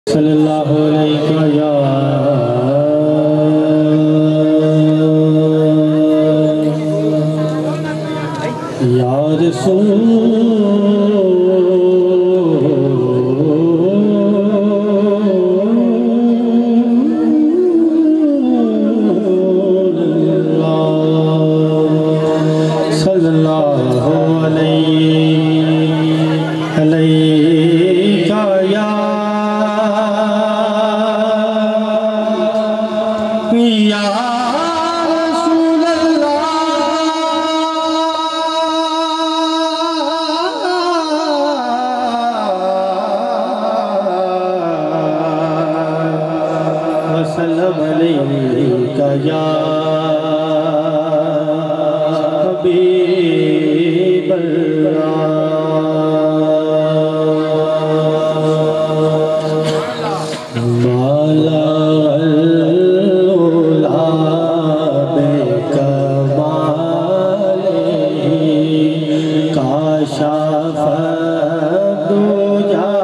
सल्लल्लाहु अलैहि या रसूलल्लाह सल्लल्लाहु अलैहि या या हबीबल्लाह माला अल्लुला बेकमाले काशाफ दुजा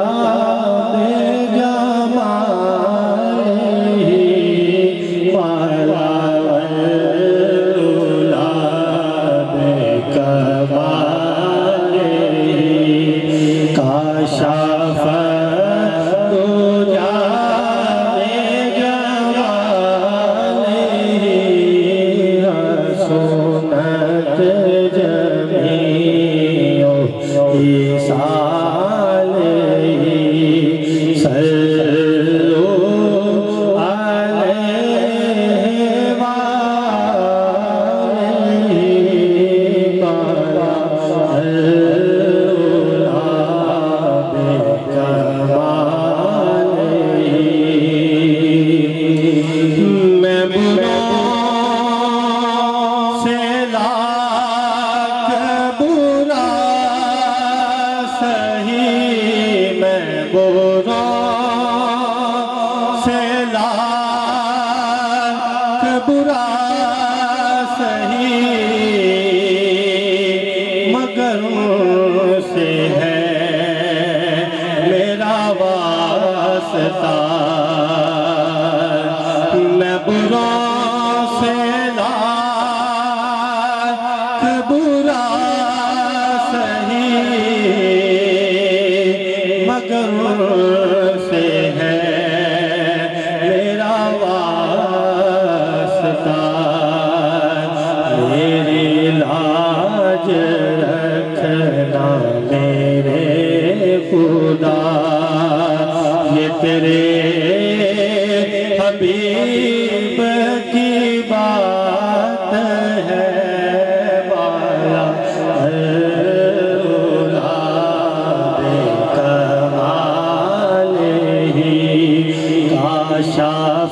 बेजमाले माला अल्लुला बेकमाले काशाफ बुरा सही मगर से है मेरा वास्ता मैं बुरा से लाख बुरा सही मगर से है मेरा मेरी लाज रखना मेरे खुदा ये तेरे हबीब की बात है वाला अल्लाह बेकमाले ही काशाफ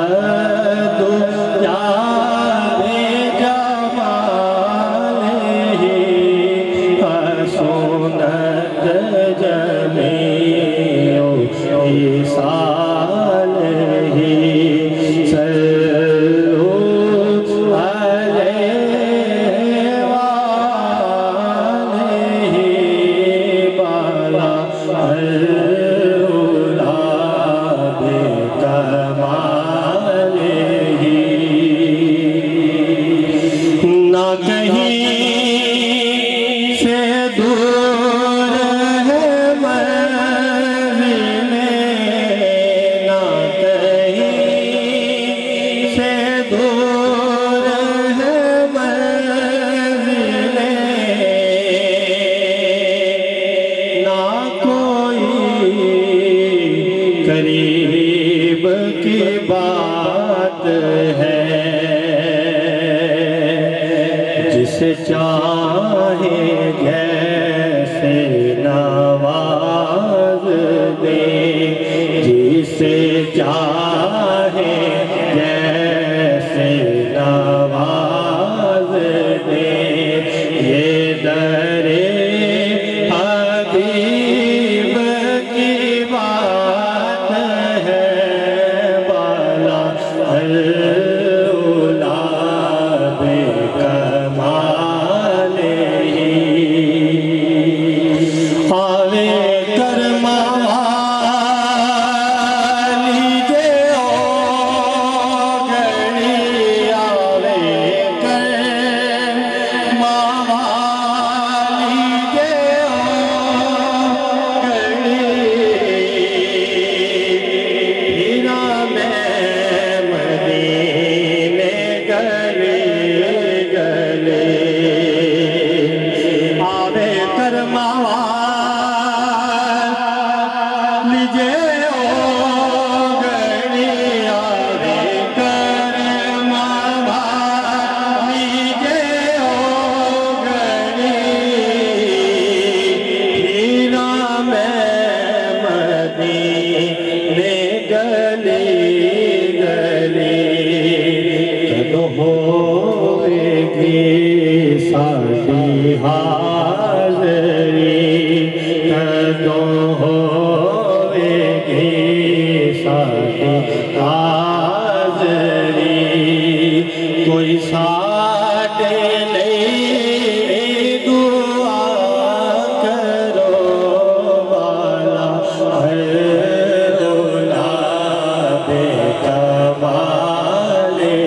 करीब की बात है जिसे चाहे जैसे नवाज दे जिसे चाहे जैसे नवाज दे ये दरे हबीब की बात है बाला अल्लाह बेकमाले आवे करमावा गली गली कदों होवेगी साडी हाज़री कदों होवेगी साडी हाज़री कोई साडे लई दुआ करो वाला औलादे कमाले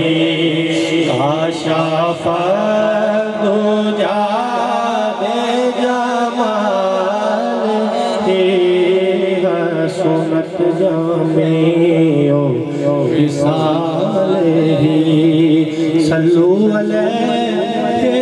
काशाफ़ दुजा दे जमाल सुनत जामियो विसाल ही सल्लू अलैहि